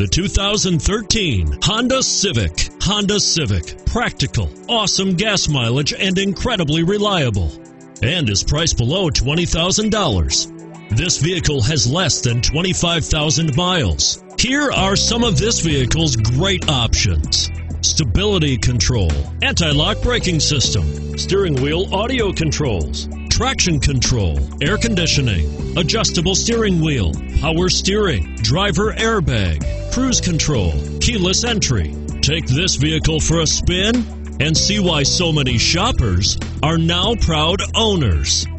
The 2013 Honda Civic. Honda Civic. Practical, awesome gas mileage, and incredibly reliable. And is priced below $20,000. This vehicle has less than 25,000 miles. Here are some of this vehicle's great options: stability control, anti-lock braking system, steering wheel audio controls, traction control, air conditioning, adjustable steering wheel, power steering, driver airbag, cruise control, keyless entry. Take this vehicle for a spin and see why so many shoppers are now proud owners.